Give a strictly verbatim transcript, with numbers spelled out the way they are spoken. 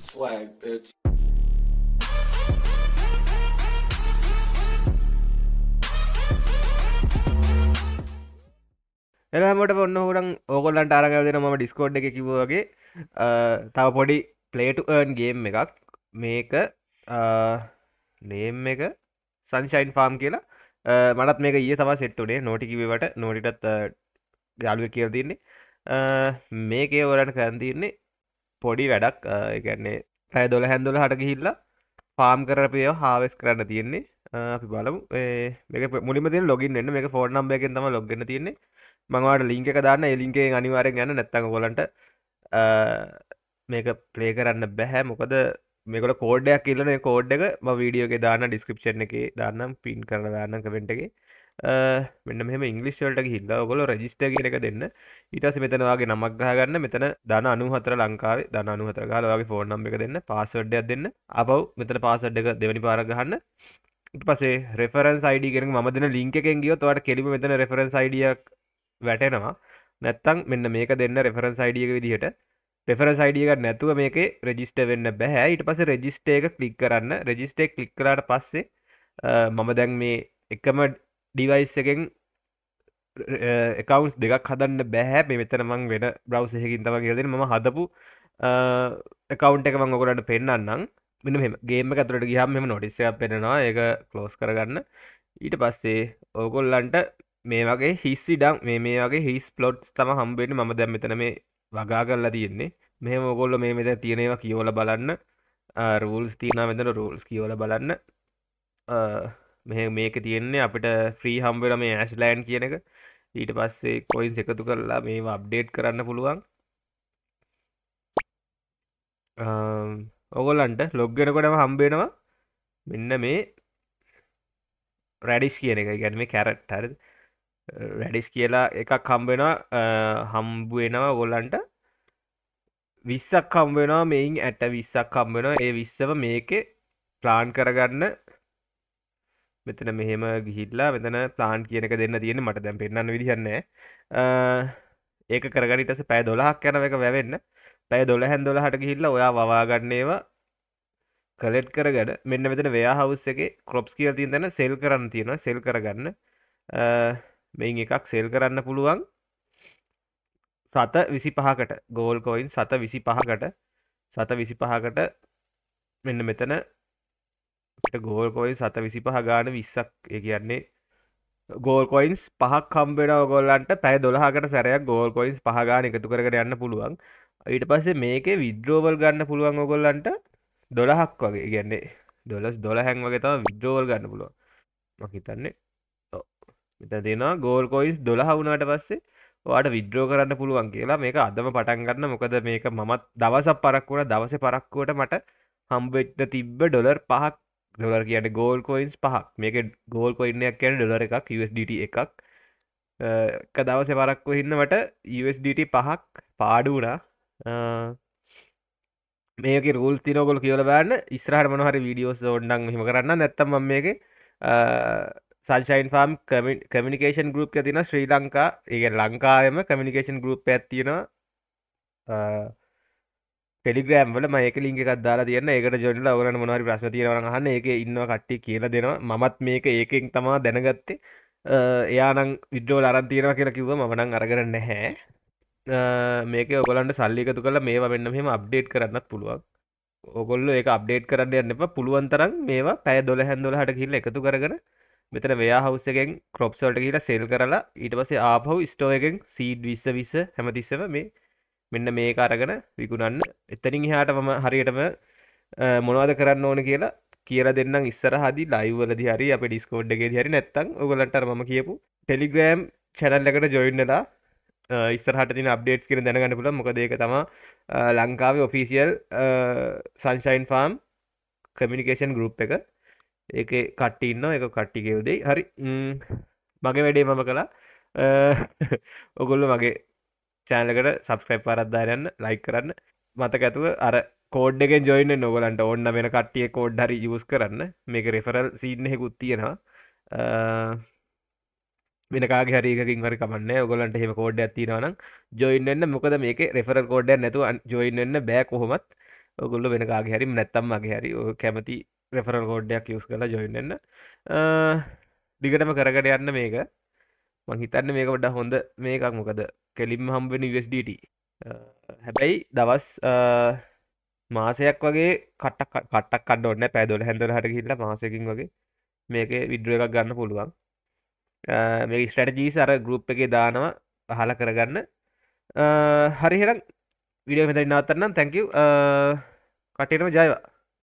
Swag, bitch. එනමට ඔන්න හුරන් ඕකොල්ලන්ට අරග දෙන ම ඩිස්කෝඩ් එක කිවගේ තව පොඩි පලේට් අර්න් ගේම් එකක් මේක නේම් එක සන්ශයින් ෆාම් කියලා මනත් මේක ඒ තම සෙට්ටුනේ නෝටිකිවට නෝටිටත් යාලුව කියල තින්නේ මේකේ ඔරට කරතින්නේ පොඩි වැඩක් එකන්නේ පැය දොළ හැන්දොල හට ගිහිල්ලා ෆාම් කරපය හාවෙස් කරන්න තියෙන්නේ අපි බලමු මේක මුලිම තිය ලොගින් එන්න මේ ෆෝර්් නම්බ එකෙන් තම ලොගන්න තියන්නේ මංවාට ලිංක එක දාන්න එලින්ගේ අනිවාරෙන් යන්න නැත්තක කොලන්ට මේක ප්ලේ කරන්න බැහැ මොකද මේකට කෝඩයක් කියලන කෝඩ් එක වීඩියෝගේ දාන්න ඩිස්ක්‍රපෂන් එක දාන්නම් පින් කරන දාන්න කවෙන්ට එක මෙන්න මෙම ඉංගලිස්වලට හිල්ල ඔගොල රජිස්ට එක දෙන්න ඊටස මෙතනවාගේ නමක් ගහගන්න මෙතන දන අනුහතර ලංකාවේ දන අනුහතර කාලවාගේ ෆෝර්නම් එක දෙන්න පාසඩ්ඩයක් දෙන්න අපව් මෙතන පාසඩ් එක දෙවැනි පාරගහන්න පසේ රෙෆරන්ස් අයිඩ කෙන ම දෙන ලින්ක එකෙන් ගියෝ තවට කෙලිම මෙතන රෙෆරන්ස් අයිඩියක් වැටෙනවා නැත්තං මෙන්න මේක දෙන්න රෙෆරන්ස් අයිඩියක විදිහට රෙෆරන්ස් අයිඩියක නැතුව මේක රෙජිස්ට වෙන්න බැහැ ඊට පස රෙජිස්ට එක කලික් කරන්න රෙජිස්ටේ කලික් කරට පස්සේ මම දැන් මේ එකම ඩිවයිස් එකෙන් එකකවන්ස් දෙකක් හදන්න බැහැ මේ මෙතන මං වෙන බ්‍රව්සහකින් තම කියලෙන ම හදපු එකකවන්් එක මං ඔකොලට පෙන්න්නම් මෙ මෙම ගේම ඇතුරට ගහම මෙම නොටිස්සයක් පෙනෙනවා ඒක කලෝස් කරගන්න ඊට පස්සේ ඕගොල්ලන්ට මේ වගේ හිස්සි ඩම් මේ මේ වගේ හිස් පලොට්ස් තම හම්බෙන ම දැම් මෙතන මේ වගා කරලා තියෙන්නේ මෙහම ඔගොල්ල මේ මෙත තියෙනවා කියවල බලන්න රූල්ස් තියන මෙතන රූල්ස් කියවල බලන්න මෙ මේක තියෙන්නේ අපිට ෆ්‍රී හම්බෙන මේ ඇස්ලෑන්් කියන එක ඊට පස්සේ කොයින්ස් එකතු කරලා මේ අප්ඩේට් කරන්න පුළුවන් ඔගොල්ලන්ට ලොග්ගෙනකොටම හම්බෙනවා මෙන්න මේ රැඩිස් කියන එක ගැන මේ කැරට් හරි රැඩිස් කියලා එකක් හම්බෙනවා හම්බුවෙනවා ගොල්ලන්ට විස්සක් කම්බෙනවා මෙයින් ඇට විස්සක් කම්බෙනවා ඒ විස්සව මේක ප්ලාන් කරගන්න මෙතන මෙහෙම ගිහිල්ලා මෙතන ප්ලාන් කියනක දෙන්න තියෙන මට දැන් පෙන්න්න විදිහන්නේ ඒක කරගනිටස පෑ දොලහක් යන එක වැවෙන්න පැය දොළ හැන් දොළ හට ගිහිල්ලා ඔයා වවාගන්නේවා කලෙට් කරගන්න මෙන්න මෙතන වයා හවස් එක කොප්ස් කියල තින් තැන සෙල් කරන්න තියෙන සෙල් කරගන්න මෙයින් එකක් සෙල් කරන්න පුළුවන් සත විසි පහකට ගෝල් කොයින් සත විසි පහකට සත විසි පහකට මෙන්න මෙතන ගෝල් කොයින් සත විසි පහ ගාන විස්සක් ඒ කියන්නේ ගෝල් කොයින්ස් පහක් කම්බෙන ගොල්ලන්ට පැය දොළහකට සැරයක් ගෝල් කොයින්ස් පහගාන එකතු කරට යන්න පුළුවන් ඊට පස්සේ මේකේ විද්‍රෝවල් ගන්න පුළුවන් ඔගොල්ලන්ට දොළහක් වගේ කියන්නේ දොලස් දොළ හැන් වගේ තම විද්‍රෝවල් ගන්න පුළුවන් මහිතන්නේ මෙත දෙෙන ගෝල් කොයිස් දොළහ වුණට පස්සේ වාට විද්‍රෝ කරන්න පුළුවන් කියලා මේක අදම පටන් ගන්න මොකද මේක මත් දවසක් පරක්වුණ දවස පරක්කුවට මට හම්බෙක්ට තිබ්බ ඩොලර් පහක් ඩොලර් කියන ගෝල් කොයින්ස් පහක් මේක ගෝල් කොයින්නයක් කියන ඩොලර එකක් යු එස් ඩී ටී එකක් එක දවස පරක්ව හින්නවට යු එස් ඩී ටී පහක් පාඩු වුණා මේක රුල් තිනොගොල් කියවල බෑන්න ඉස්රහට මොනහරි වීඩියෝස් ඔන්නන් හිම කරන්න නැත්තම මේක සල්ශයින් ෆාම් කමිනිකේෂන් ගරුප් තින ශ්‍රී ලංකා ඒ ලංකාවම කමිනිකේෂන් ගරුප් ඇත්තියෙනවා ටෙලිග්‍රම් වල මේක ලින්ක එකක් දාලා තියන්න ඒකට ජොනල ඔගලන මොනහරි ප්‍රශ්න තියෙනවා අහන්න ඒක ඉන්නවා කට්ටිය කියලා දෙනවා මමත් මේක ඒකෙන් තමා දැනගත්තේ එයානම් විද්‍රෝල අරන් තියෙනවා කියලා කිව්ව මනං අරගන්න නැහැ මේක ඔගලන්ට සල්ලිකතු කළ මේවා වෙන්න මෙම අප්ඩේට් කරන්නත් පුළුවන් ඔගොල්ල එක අප්ඩේට් කරන්න යන්න එප පුළුවන්තරන් මේවා පැය දොළ හැන්දොල හට කියල්ල එකතු කරගෙන මෙතන වයා හවසගෙන් කොප්සල්ට කියලා සෙල් කරලා ඊට පසේ ආපහු ස්ටෝ එකෙන් සීඩ් විස්ස විස්ස හැමතිස්සව මේ මෙන්න මේ අරගෙන විකුණන්න එතනින් හාට මම හරියටම මොනවද කරන්න ඕන කියලා කියලා දෙන්නම් ඉස්සර හදි ලයිවලදි හරි අප ඩිස්කෝඩ් එකේ හරි නැත්තං ඔගලන්ට ම කියපු ටෙලිග්‍රෑම් චැනල් එකට ජොයින්නලා ඉස්සරහට තින අප්ඩේට්ස් කියෙන දැනගන්න පුළ මොකද ඒක තම ලංකාවේ official sunshine farm communication group එක ඒක කට්ටින්න එක කට්ටිකයවදේ හරි මගේ වැඩේ මම කලා ඔගොල්ල මගේ චෑනලකට සබස්ක්‍රයිප් පරත්දාරයන්න ලයි කරන්න මතක ඇතුව අර කෝඩ් එක ජොයින්න නොගලන්ට ඔන්න වෙන කට්ටිය කෝඩ් හරි යස් කරන්න මේක රෙෆරල් සීනහෙකුත් තියෙනවා වෙනකාගේ හරිකින් හරි කමන්න ඔගලන්ට හෙම කෝඩ් ඇතිනවනම් ජොයින්න මොකද මේක රෙෆරල් කෝඩ්ඩ නැතු ජොයින්න බෑ කොහොමත් ඔයගොල්ලෝ වෙන කාගේ හරි නැත්තම් මගේ හරි ඔය කැමති රෙෆරල් කෝඩ් එකක් යූස් කරලා ජොයින් වෙන්න. දිගටම කරගෙන යන්න මේක. මං හිතන්නේ මේක වඩා හොඳ මේකක් මොකද කෙලින්ම හම්බ වෙන යු එස් ඩී ටී. හැබැයි දවස් මාසයක් වගේ කට්ටක් කට්ටක් කන්න ඕනේ නැහැ. පැය දොළහ දොළහට ගිහිල්ලා මාසයකින් වගේ මේකේ විඩ්‍රෝ එකක් ගන්න පුළුවන්. මේ ස්ට්‍රැටජීස් අර ගෲප් එකේ දානවා අහලා කරගන්න. හරි එහෙනම් වීඩියෝ එක මෙතනින් නවත්තන්නම්. thank you. කට්ටියටම ජයවා.